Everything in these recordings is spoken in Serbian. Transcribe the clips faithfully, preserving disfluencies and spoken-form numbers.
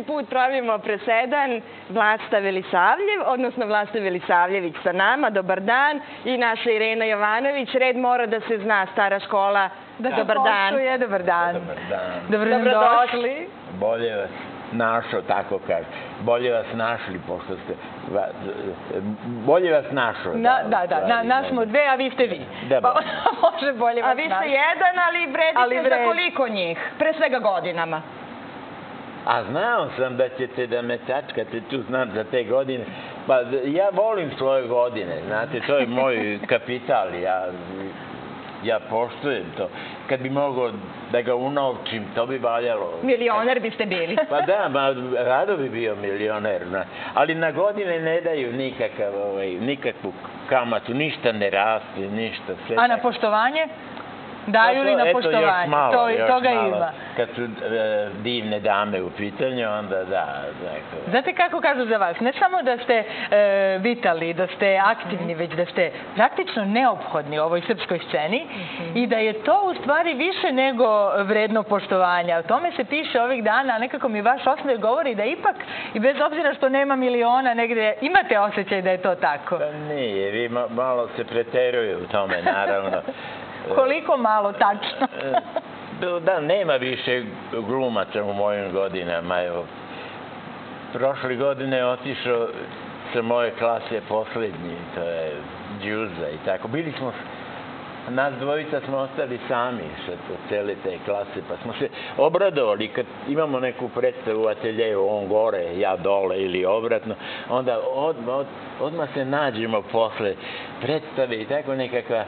prvi put pravimo presedan, Vlasta Velisavljev, odnosno Vlasta Velisavljević sa nama, dobar dan, i naša Irena Jovanović. Red mora da se zna, stara škola, dobar dan. Dobar dan. Dobro nam došli. Bolje vas našao, tako kaže. Bolje vas našli, pošto ste... Bolje vas našao. Da, da, nas smo dve, a vi ste vi. Pa može bolje vas našao. A vi ste jedan, ali vredite za koliko njih? Pre svega godinama. A znao sam da ćete da me tačkate, tu znam za te godine. Pa ja volim svoje godine, znate, to je moj kapital, ja... Ja poštujem to. Kad bi mogao da ga unovčim, to bi valjalo. Milioner biste bili. Pa da, rado bi bio milioner. Ali na godine ne daju nikakvu kamatu, ništa ne raste, ništa. A na poštovanje? Daju li na poštovanje? Eto, još malo, još malo. Kad su divne dame u pitanju, onda da. Znate kako kažu za vas? Ne samo da ste vitali, da ste aktivni, već da ste praktično neophodni u ovoj srpskoj sceni i da je to u stvari više nego vredno poštovanja. O tome se piše ovih dana, a nekako mi vaš osmeh govori da ipak, i bez obzira što nema miliona negde, imate osjećaj da je to tako. Pa nije, vi malo se preteruju u tome, naravno. Koliko malo, tačno? Da, nema više glumaca u mojim godinama. Prošle godine je otišao sa moje klase poslednji, to je Đuza i tako. Bili smo, nas dvojica smo ostali sami sa cele te klase, pa smo se obradovali kad imamo neku predstavu u ateljeju, on gore, ja dole ili obratno, onda odmah se nađemo posle predstave i tako nekakva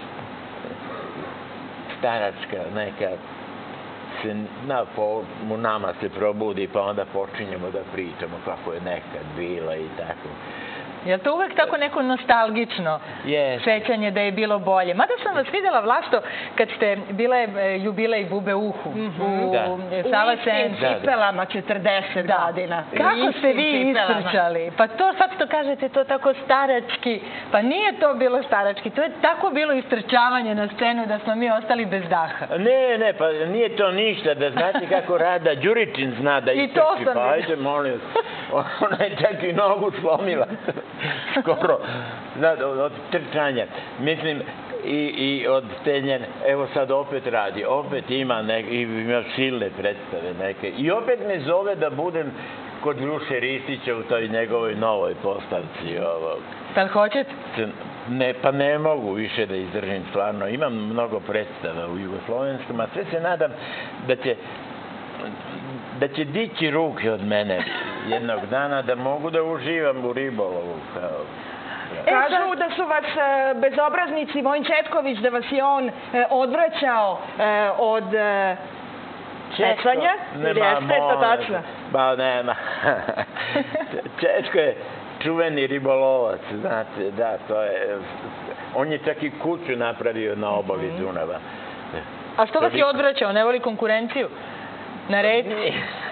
staračka neka se u nama se probudi, pa onda počinjemo da pričamo kako je nekad bila i tako. Je li to uvek tako neko nostalgično sećanje da je bilo bolje? Mada sam vas videla, Vlasto, kad ste bile jubilej Bube Uhu u Sava Senci. U istim cipelama četrdeset godina. Kako ste vi istrčali? Pa to sad što kažete, to tako starački. Pa nije to bilo starački. To je tako bilo istrčavanje na scenu da smo mi ostali bez daha. Ne, ne, pa nije to ništa. Da znate kako Rada Đuričin zna da istrči. Pa ajde, molim, ona je čak i nogu slomila. Skoro, od trčanja. Mislim, i od te njene, evo sad opet radi, opet ima silne predstave neke. I opet me zove da budem kod Ljuše Ristića u toj njegovoj novoj postavci. Sad hoćete? Ne, pa ne mogu više da izdržim, stvarno. Imam mnogo predstava u jugoslovenskom, a sve se nadam da će da će dići ruke od mene jednog dana, da mogu da uživam u ribolovu. Kažu da su vas bezobraznici Vojin Četković, da vas je on odvraćao od pecanja. Ili jeste to tačno? Ba, nema. Četko je čuveni ribolovac, znate, da, to je... On je čak i kuću napravio na obali Dunava. A što vas je odvraćao? Ne voli konkurenciju? Na reci?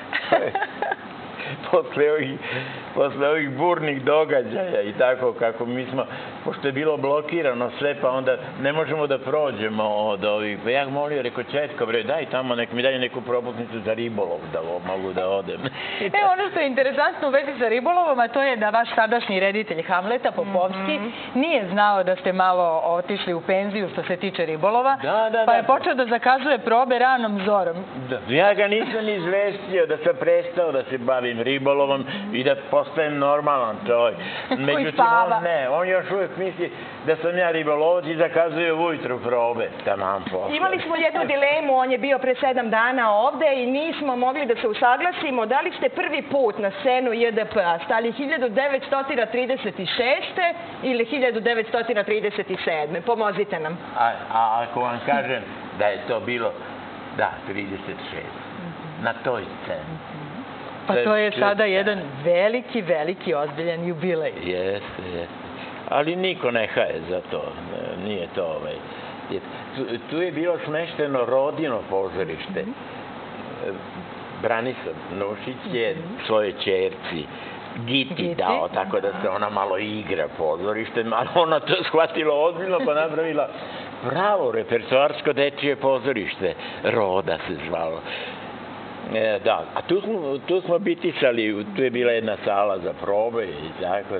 Posle ovih burnih događaja i tako kako mi smo, pošto je bilo blokirano sve, pa onda ne možemo da prođemo od ovih. Pa ja molio, rekao, Četko, bre, daj tamo, nek mi daju neku propusnicu za ribolov, da mogu da odem. E, ono što je interesantno u vezi sa ribolovom, a to je da vaš sadašnji reditelj Hamleta, Popovski, nije znao da ste malo otišli u penziju što se tiče ribolova, pa je počeo da zakazuje probe ranom zorom. Ja ga nisam izvestio da sam prestao da se bavim ribolovom i da postajem normalan čovjek. Koji spava. Ne, on još uvijek misli da sam ja ribolovac i zakazuje ujutru probe. Imali smo jednu dilemu, on je bio pre sedam dana ovde i nismo mogli da se usaglasimo. Da li ste prvi put na scenu J D P-a stali hiljadu devetsto trideset šeste ili hiljadu devetsto trideset sedme? Pomozite nam. A ako vam kažem da je to bilo, da, trideset šest. Na toj sceni. Pa to je sada jedan veliki, veliki ozbiljan jubilej. Jeste, jeste. Ali niko ne haje za to. Nije to ovaj... Tu je bilo smešteno Rodino pozorište. Branislav Nušić je svoje ćerci Giti dao, tako da se ona malo igra pozorištem, ali ona to shvatila ozbiljno pa napravila pravo repertoarsko dečije pozorište. Roda se zvalo. E, da, a tu smo, tu smo bitisali, tu je bila jedna sala za probe i tako.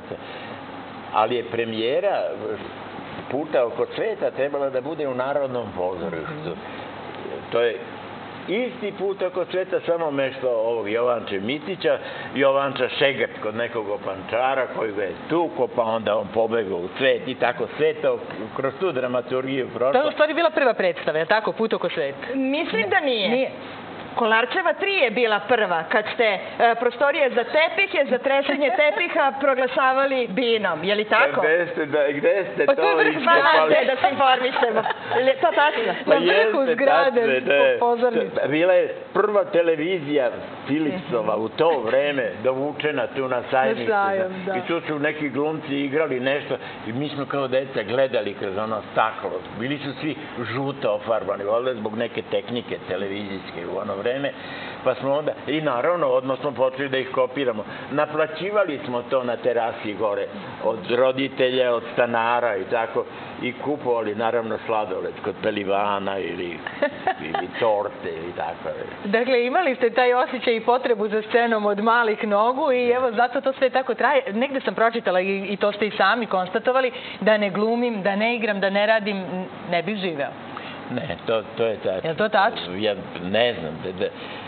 Ali je premijera Puta oko sveta trebala da bude u Narodnom pozorištu. To je isti Put oko sveta, samo mesto ovog Jovanče Mitića, Jovanča Šegrt kod nekog opančara koji ga je tuko, pa onda on pobegao u svet i tako sve to kroz tu dramaturgiju prošlo. To je u stvari bila prva predstava, je tako? Put oko sveta? Mislim da nije. Nije. Kolarčeva tri je bila prva, kad ste e, prostorije za tepihe, za tresanje tepiha proglašavali binom. Je li tako? Gde ste, da, gde ste Pa to je to vrh iskopali? Da se informišemo. Je li to tačno? Na vrhu jeste, zgrade, tačno je, to je- pozornica. Bila je prva televizija Philipsova u to vreme dovučena tu na sajmištu. Na sajam, da. I tu su neki glumci igrali nešto i mi smo kao deca gledali kroz ono staklo. Bili su svi žuto ofarbani, valjda zbog neke tehnike televizijske u ono vreme. Pa smo onda, i naravno, odmah smo počeli da ih kopiramo. Naplaćivali smo to na terasi gore od roditelja, od stanara i tako. I kupovali, naravno, sladoled kod pelivana ili, ili torte i tako. Dakle, imali ste taj osjećaj i potrebu za scenom od malih nogu i evo, zato to sve tako traje. Negde sam pročitala i, i to ste i sami konstatovali, da ne glumim, da ne igram, da ne radim, ne bih živeo. Ne, to, to je tačno. Je li to tačno? Ja ne znam. Da, da,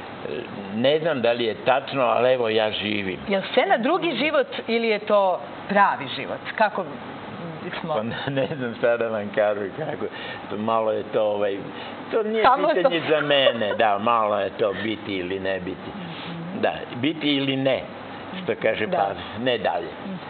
ne znam da li je tačno, ali evo ja živim. Je li scena drugi život ili je to pravi život? Kako smo? Pa ne, ne znam šta da vam kažu kako. To malo je to, ovaj, to nije Samo je pitanje to. za mene, da, malo je to biti ili ne biti. Da, biti ili ne, što kaže Da. Pavle, ne dalje.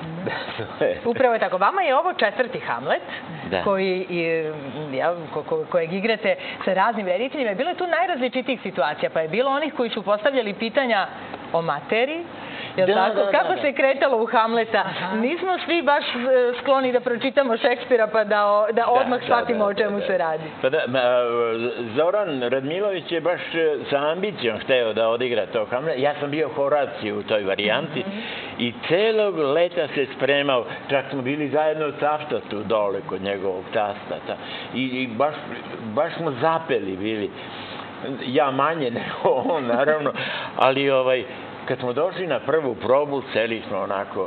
Da, to je- Upravo je tako. Vama je ovo četvrti Hamlet, Da. koji, i, jel, ko, ko, kojeg igrate sa raznim rediteljima. Bilo je tu najrazličitijih situacija, pa je bilo onih koji su postavljali pitanja o materiji. Jel Da, tako? da, da, Kako da. se kretalo u Hamleta? Nismo svi baš e, skloni da pročitamo Šekspira pa da, o- da odmah Da, shvatimo da, o čemu da, se da. radi. Pa da, ma, Zoran Radmilović je baš e, sa ambicijom hteo da odigra to Hamlet. Ja sam bio Horacio u toj varijanti i celog leta se spremao. Čak smo bili zajedno u Cavtatu dole kod njegovog tasta. Ta. I, i baš, baš smo zapeli bili. Ja manje nego on, naravno, ali ovaj, kad smo došli na prvu probu, seli smo onako.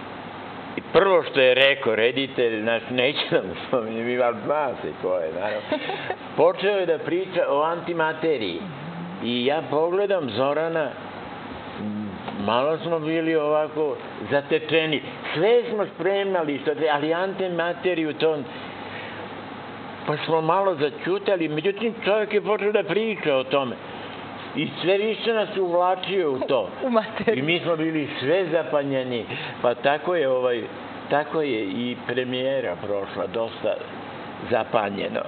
I prvo što je rekao reditelj, znaš, neće da mu spominje, mi vam zna se ko je, naravno. Počeo je da priča o antimateriji. I ja pogledam Zorana, m, malo smo bili ovako zatečeni. Sve smo spremali, što tre- ali antimateriju to... Pa smo malo začutali, međutim čovjek je počeo da priča o tome. I sve više nas uvlačio u to. U materiju. I mi smo bili sve zapanjeni. Pa tako je, ovaj, tako je i premijera prošla, dosta zapanjeno.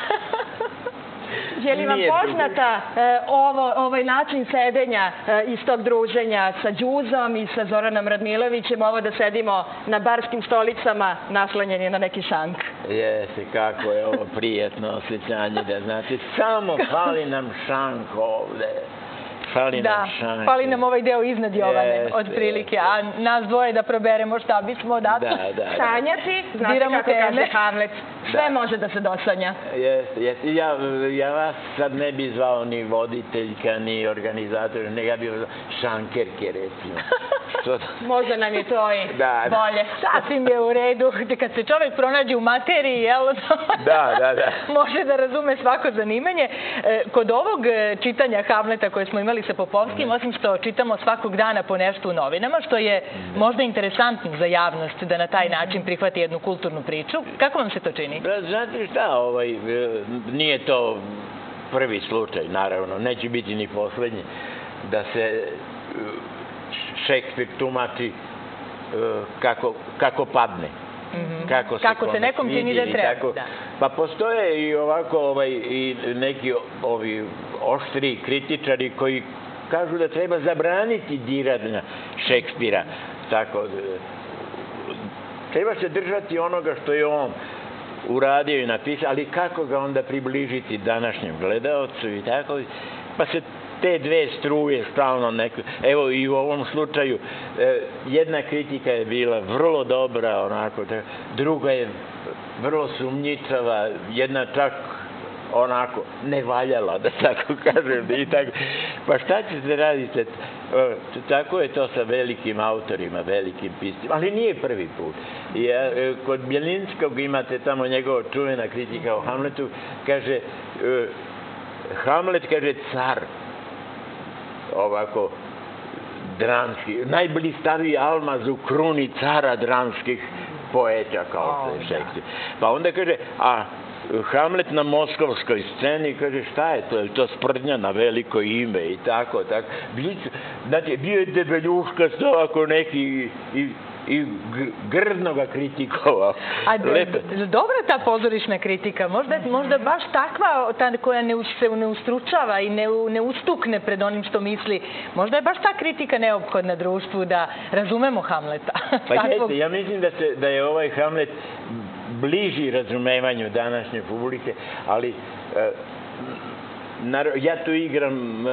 Je li vam Nije poznata e, ovo, ovaj način sedenja e, iz tog druženja sa Đuzom i sa Zoranom Radmilovićem, ovo da sedimo na barskim stolicama naslanjeni na neki šank? Jeste, kako je ovo prijetno osjećanje, da znate, samo fali nam šank ovde. Fali Da, nam šank. fali nam ovaj deo iznad Jovane, Jeste, otprilike, a nas dvoje da proberemo šta bismo odatle. Da, da, da. Sanjati, znate Biramo kako teme. kaže Hamlet, sve Da. može da se dosanja. Jeste, jeste. Ja, ja vas sad ne bi zvao ni voditeljka, ni organizator, nego ja bih zvao šankerke, recimo. Što... Možda nam je to i Da, da. bolje. Sasvim je u redu. Kad se čovjek pronađe u materiji, jel? Da, da, da. Može da razume svako zanimanje. E, Kod ovog e, čitanja Hamleta koje smo imali sa Popovskim, osim što čitamo svakog dana po nešto u novinama, što je možda interesantno za javnost da na taj način prihvati jednu kulturnu priču, kako vam se to čini? Da, znate šta, ovaj, e, nije to prvi slučaj, naravno, neće biti ni poslednji, da se e, Šekspir tumači e, kako, kako padne. Mhm. Kako se, Kako se kome nekom čini svidi da i treba, tako. da. Pa postoje i ovako ovaj, i neki ovi oštri kritičari koji kažu da treba zabraniti diranja Šekspira. Tako, e, treba se držati onoga što je on uradio i napisao, ali kako ga onda približiti današnjem gledaocu i tako. Pa se te dve struje stalno neko... Evo i u ovom slučaju e, jedna kritika je bila vrlo dobra, onako, druga je vrlo sumnjicava, jedna čak onako nevaljala, da tako kažem. I tako. Pa šta ćete raditi? Tako je to sa velikim autorima, velikim piscima, ali nije prvi put. Ja, kod Bjelinskog imate tamo njegova čuvena kritika o Hamletu, kaže, Hamlet, kaže, car, ovako, dramski, najblistaviji almaz u kruni cara dramskih poeta, kao što je Šekspir. Pa onda kaže, a Hamlet na moskovskoj sceni, kaže, šta je to? Je to sprdnja na veliko ime i tako, tako. Znači, bio je debeljuška sto ako neki i, i grdno ga kritikovao. A dobra ta pozorišna kritika, možda, možda baš takva ta koja ne, se ne ustručava i ne, ne ustukne pred onim što misli, možda je baš ta kritika neophodna društvu da razumemo Hamleta. Pa jeste, ja mislim da, se, da je ovaj Hamlet bliži razumevanju današnje publike, ali ja tu igram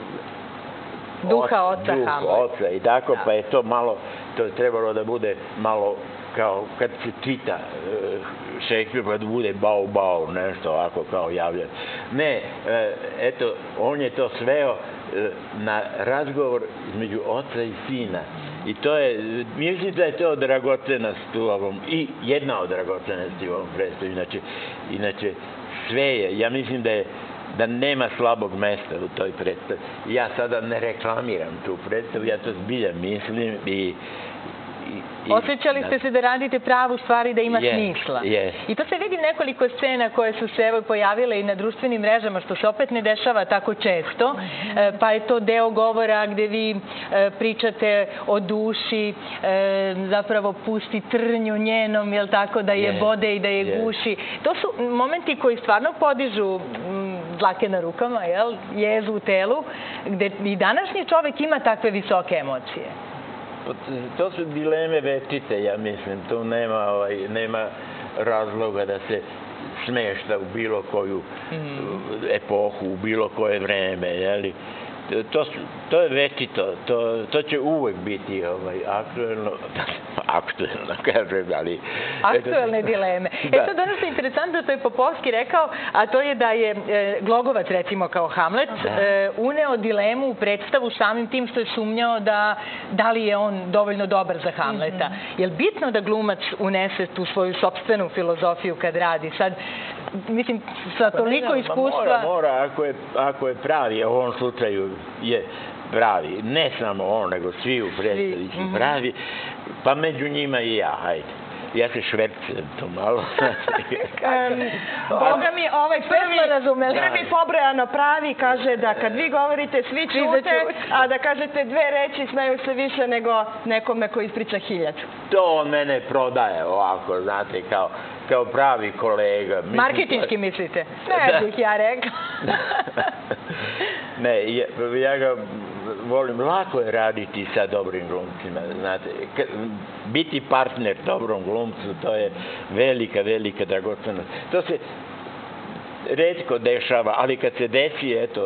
duha oca Hamleta i tako, pa je to malo, to je trebalo da bude malo kao kad se čita Šekspir, pa da bude bau bau, nešto ovako kao javljan. Ne, eto, on je to sveo na razgovor između oca i sina. I to je, mislim da je to dragocenost u ovom, i jedna od dragocenosti u ovom predstavu. Inače, inače, sve je, ja mislim da je, da nema slabog mesta u toj predstavi. Ja sada ne reklamiram tu predstavu, ja to zbilja mislim i osjećali ste se da radite pravu stvar i da ima smisla. I to se vidi nekoliko scena koje su se evo pojavile i na društvenim mrežama, što se opet ne dešava tako često. Pa je to deo govora gde vi pričate o duši, zapravo pusti trnju njenom, jel tako, da je bode i da je guši. To su momenti koji stvarno podižu dlake na rukama, jel, jezu u telu, gde i današnji čovek ima takve visoke emocije. To su dileme večite, ja mislim. Tu nema, ovaj, nema razloga da se smešta u bilo koju epohu, u bilo koje vreme. Jeli? To, to je večito, to, to će uvek biti ovaj, aktuelno, aktuelno, kažem, ali... Aktuelne dileme. Da. E sad, ono što je interesantno, to je Popovski rekao, a to je da je e, Glogovac, recimo, kao Hamlet, e, uneo dilemu u predstavu samim tim što je sumnjao da, da li je on dovoljno dobar za Hamleta. Mm-hmm. Je li bitno da glumac unese tu svoju sopstvenu filozofiju kad radi? Sad, mislim, sa toliko pa iskustva... Mora, mora, ako je, ako je pravi, u ovom slučaju je pravi, ne samo on, nego svi u predstavi su pravi, pa među njima i ja, hajde. Ja se švercem to malo. Boga mi, ovaj prvi pobrojano pravi kaže da kad vi govorite svi čute, a da kažete dve reči smeju se više nego nekome koji ispriča hiljadu. To on mene prodaje ovako, znate, kao kao pravi kolega. Marketinški mislite? Ne bih ja rekla. Ne, ja ga volim, lako je raditi sa dobrim glumcima, znate. Biti partner dobrom glumcu, to je velika, velika dragocenost. To se retko dešava, ali kad se desi, eto,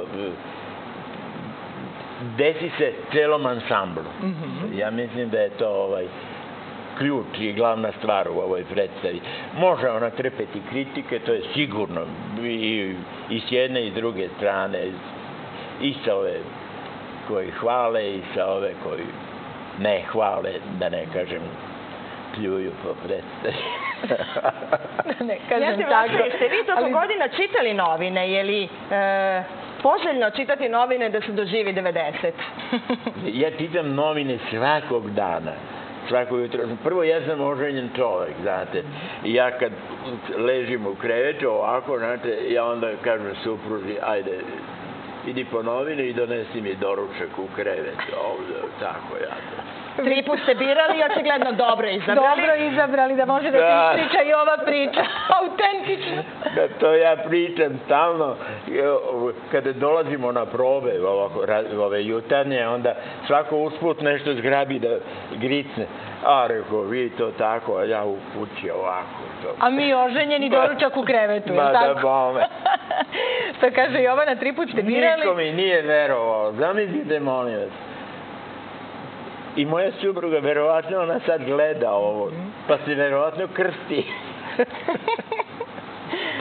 desi se celom ansamblu. Ja mislim da je to ovaj ključ i glavna stvar u ovoj predstavi. Može ona trpeti kritike, to je sigurno, i, i s jedne i s druge strane, i sa ove koji hvale i sa ove koji ne hvale, da ne kažem, pljuju po predstavi. Ne kažem tako. Jeste vi toko godina čitali novine, je li e, poželjno čitati novine da se doživi devedeset? Ja čitam novine svakog dana. Svako jutro. Prvo, ja sam oženjen čovek, znate. I ja kad ležim u krevetu ovako, znate, ja onda kažem supruzi, ajde, idi po novine i donesi mi doručak u krevet. Ovdje, tako ja to. Tri put ste birali i očigledno dobro izabrali. Dobro izabrali, da može da se ispriča i ova priča. Autentično. Da to ja pričam stalno. Kada dolazimo na probe ove jutarnje, onda svako usput nešto zgrabi da gricne. A rekao, vi to tako, a ja u kući ovako. A mi oženjeni doručak u krevetu, je li tako? Ma da bome. To kaže Jovana, tri put ste birali. Niko mi nije verovao. Zamislite, molim vas. I moja supruga, verovatno ona sad gleda ovo, pa se verovatno krsti.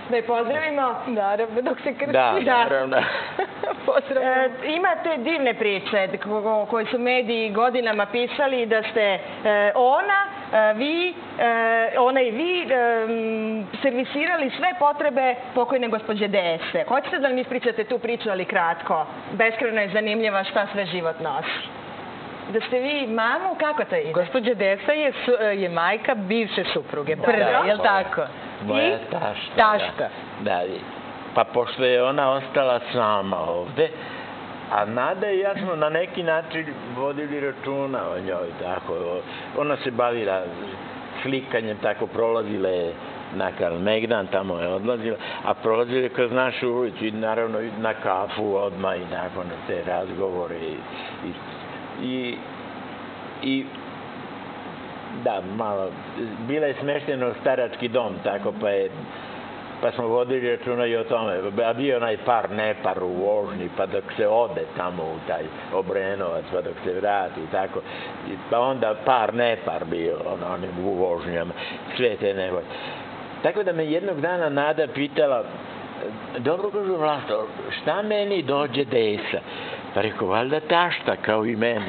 Da je pozdravimo. Naravno, dok se krsti. Da, naravno. Pozdravljamo. E, imate divne priče ko- koje su mediji godinama pisali da ste e, ona, e, vi, e, ona i vi e, m, servisirali sve potrebe pokojne gospođe Dese. Hoćete da nam ispričate tu priču, ali kratko? Beskrajno je zanimljiva šta sve život nosi. Da ste vi mamu, kako to ide? Gospođa Desa je, su- je majka bivše supruge, prve, Da, je li moja- tako? Moja I? tašta. Tašta. Da, da. i- Pa pošto je ona ostala sama ovde, a Nada i ja smo na neki način vodili računa o njoj, tako. Ona se bavila slikanjem, tako prolazila je na Kalemegdan, tamo je odlazila, a prolazila je kroz našu ulicu i naravno i na kafu odmah i nakon na te razgovore i, i, i, i da, malo, bila je smeštena u starački dom, tako pa je pa smo vodili računa i o tome. A bio onaj par nepar u vožnji, pa dok se ode tamo u taj Obrenovac, pa dok se vrati i tako. I, pa onda par nepar bio on, onim u vožnjama, sve te nevolje. Tako da me jednog dana Nada pitala, dobro, kažu, Vlasto, šta meni dođe Desa? Pa rekao, valjda tašta, kao i meni.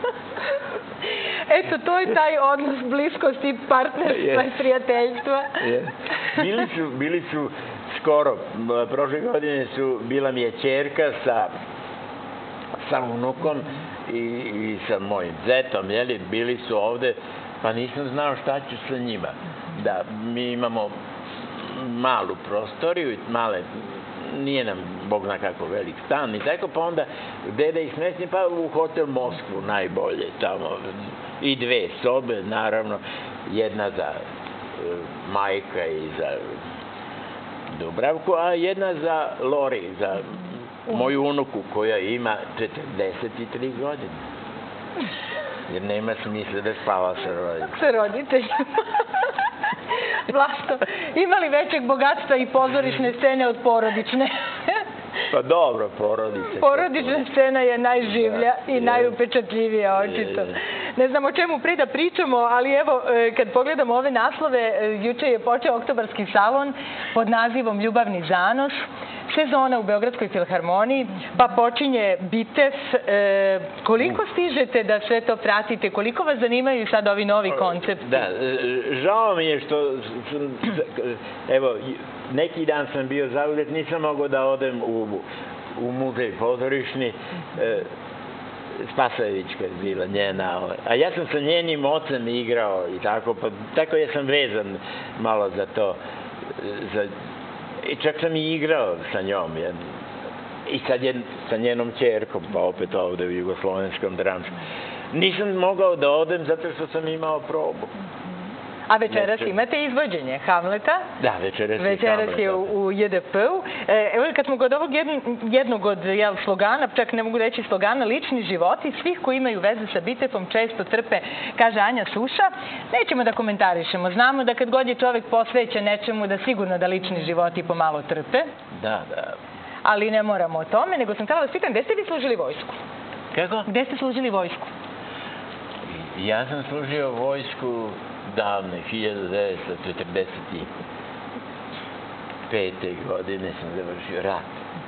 Eto, to je taj odnos bliskosti, partnerstva i prijateljstva. Je. Bili su, bili su skoro, prošle godine su, bila mi je ćerka sa, sa unukom i, i sa mojim zetom, jeli, bili su ovde, pa nisam znao šta ću sa njima. Da, mi imamo malu prostoriju i male, nije nam, Bog zna kako, velik stan i tako, pa onda gde da ih smestim, pa u hotel Moskvu najbolje tamo. I dve sobe, naravno, jedna za e, majka i za Dubravku, a jedna za Lori, za moju unuku koja ima četrdeset tri godine. Jer nema smisla da spava sa roditeljima. Sa roditeljima. Vlasto, ima li većeg bogatstva i pozorišne scene od porodične? Pa dobro, porodice. Porodična scena je najživlja i Je. najupečatljivija, očito. Je. Ne znam o čemu pre da pričamo, ali evo, e, kad pogledamo ove naslove, e, juče je počeo oktobarski salon pod nazivom Ljubavni zanos, sezona u Beogradskoj filharmoniji, pa počinje Bitev. E, koliko stižete da sve to pratite? Koliko vas zanimaju sad ovi novi koncepti? Da, e, žao mi je što, sam- evo, neki dan sam bio zauzet, nisam mogao da odem u, u muzej pozorišni, e, Spasojevićka je bila njena, ovaj, a ja sam sa njenim ocem igrao i tako, pa tako ja sam vezan malo za to, za, i čak sam i igrao sa njom, ja, i sad je sa njenom ćerkom, pa opet ovde u Jugoslovenskom dramskom. Nisam mogao da odem zato što sam imao probu. A večeras Neče- imate izvođenje Hamleta? Da, večeras je Večeras je Hamlet. u, u J D P-u. E, Evo kad smo kod ovog jedn, jednog od jel, slogana, čak ne mogu reći slogana, lični životi svih koji imaju veze sa Bitefom često trpe, kaže Anja Suša. Nećemo da komentarišemo. Znamo da kad god je čovek posvećen nečemu, da sigurno da lični životi pomalo trpe. Da, da. Ali ne moramo o tome, nego sam htjela da vas pitam, gde ste vi služili vojsku? Kako? Gde ste služili vojsku? Ja sam služio vojsku davne, hiljadu devetsto četrdeset pete. godine sam završio rat.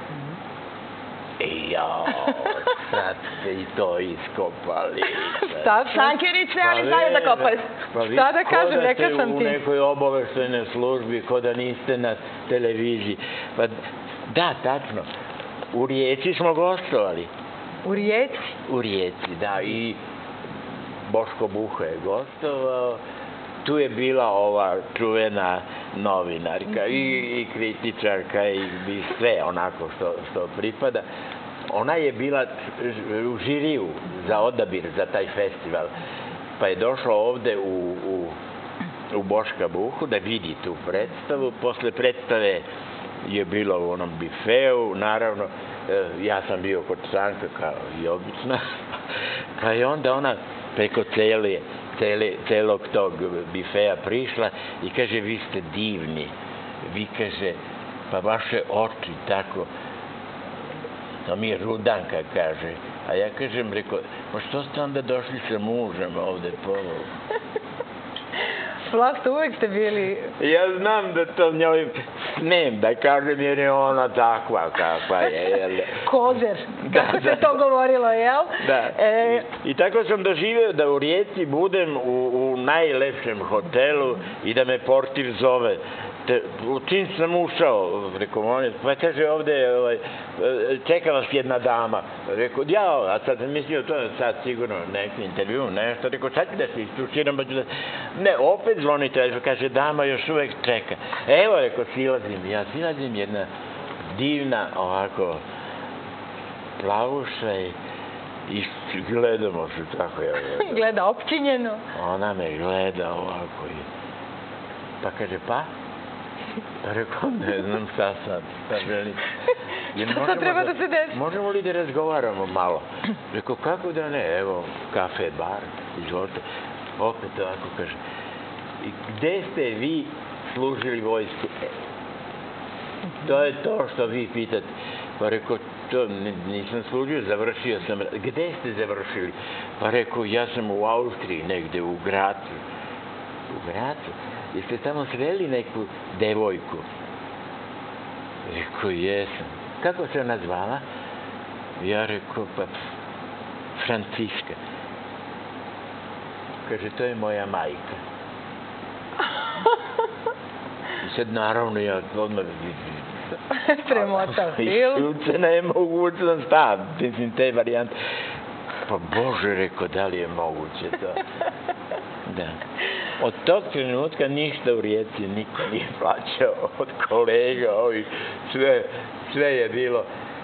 I jao, sad ste i to iskopali. Šta? Šankerice, ali znaju da kopaju. Pa vi, Šta da ko kažem, da rekla ste sam u ti. nekoj obaveštajnoj službi, ko da niste na televiziji. Pa, da, tačno. U Rijeci smo gostovali. U Rijeci? U Rijeci, da. I Boško Buha je gostovao. Tu je bila ova čuvena novinarka i, i kritičarka i, i sve onako što, što pripada. Ona je bila u žiriju za odabir za taj festival. Pa je došla ovde u, u, u Boška Buhu da vidi tu predstavu. Posle predstave je bilo u onom bifeu, naravno, ja sam bio kod Stanka kao i obično. Pa je onda ona preko cele Cele, celog tog bifeja prišla i kaže, vi ste divni, vi kaže, pa vaše oči tako, to mi je Rudanka kaže, a ja kažem, reko, pa što ste onda došli sa mužem ovde po Vlasto, uvek ste bili... Ja znam da to njoj smem da kažem jer je ona takva kakva je. Kozer, kako se to govorilo, jel? Da. I tako sam doživio da u Rijeci budem u najlepšem hotelu i da me portir zove. U čim sam ušao, rekao, on pa kaže ovde, čeka vas jedna dama. Rekao, ja, a sad sam mislio, to je sad sigurno neki intervju, nešto. Rekao, sad ću da se istuširam, pa ću da... Ne, opet zvoni telefon, kaže, dama još uvek čeka. Evo, rekao, silazim, ja silazim, jedna divna, ovako, plavuša i gledamo se tako. Gleda općinjeno. Ona me gleda ovako i... Pa kaže, pa? Pa rekao, ne znam šta sad, šta želim. Šta sad treba da se desi? Možemo li da razgovaramo malo? Rekao, kako da ne, evo, kafe, bar, izvolite. Opet ovako kaže, i gde ste vi služili vojsku? To je to što vi pitate. Pa rekao, to nisam služio, završio sam. Gde ste završili? Pa rekao, ja sam u Austriji, negde u Gracu. U Gracu? Jeste tamo sreli neku devojku? Rekao, jesam. Kako se ona zvala? Ja rekao, pa Franciska. Kaže, to je moja majka. I sad naravno ja odmah premotao film. I ne mogu da stav, mislim, te varijante. Pa Bože, rekao, da li je moguće to? Da. Od tog trenutka ništa u Rijeci niko nije plaćao od kolega, ovi, sve, sve je bilo.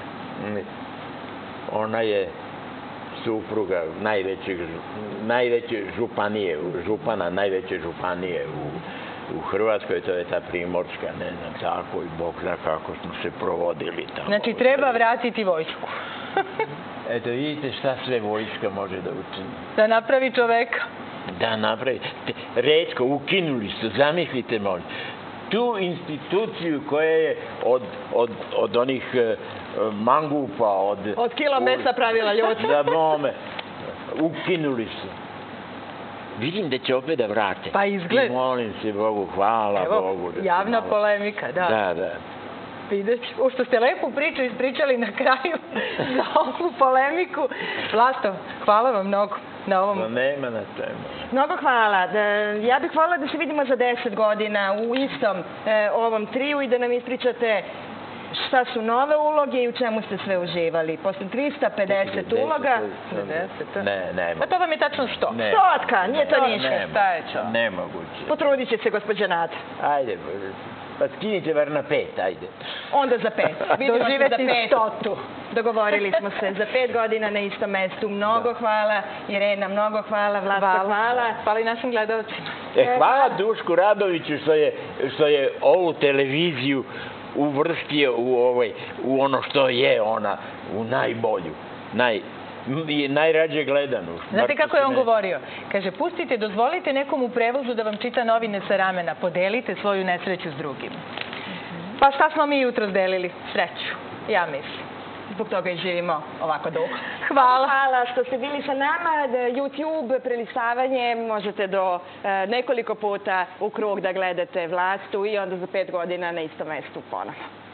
Ona je supruga najvećeg, najveće županije, župana najveće županije u, u Hrvatskoj, to je ta Primorska, ne znam, tako i Bog zna kako smo se provodili tamo. Znači, treba vratiti vojsku. Eto, vidite šta sve vojska može da učini. Da napravi čoveka. Da napravi. Retko, ukinuli su, zamislite molim. Tu instituciju koja je od, od, od onih uh, mangupa, od... Od kilo mesa pravila ljudi. Da bome. Ukinuli su. Vidim da će opet da vrate. Pa izgled. I molim se Bogu, hvala Evo, Bogu. Da javna malo... polemika, da. Da, da. Videć, u što ste lepu priču ispričali na kraju za ovu polemiku. Vlasto, hvala vam mnogo na ovom... No, nema na temu. Mnogo hvala. Ja bih voljela da se vidimo za deset godina u istom e, ovom triju i da nam ispričate šta su nove uloge i u čemu ste sve uživali. Posle trista pedeset uloga... pedeset? Ne, ne. Pa to vam je tačno što? Stotka, nije to ništa. Šta je to? Nemoguće. Potrudit će se gospođa Nata. Ajde, pa skinite var na pet, ajde. Onda za pet. Doživeti stotu. Dogovorili smo se za pet godina na istom mestu. Mnogo hvala. Irena, mnogo hvala. Vlasto, hvala. Hvala i našim gledalcima. E, hvala Dušku Radoviću što je, što je ovu televiziju uvrstio u, ovaj, u ono što je ona, u najbolju, naj, najrađe gledanu. Znate kako je on govorio? Kaže, pustite, dozvolite nekom u prevozu da vam čita novine sa ramena, podelite svoju nesreću s drugim. Pa šta smo mi jutro delili? Sreću, ja mislim. Zbog toga i živimo ovako dugo. Hvala. Hvala što ste bili sa nama. YouTube, prelistavanje, možete do e, nekoliko puta u krug da gledate Vlastu i onda za pet godina na istom mestu ponovno.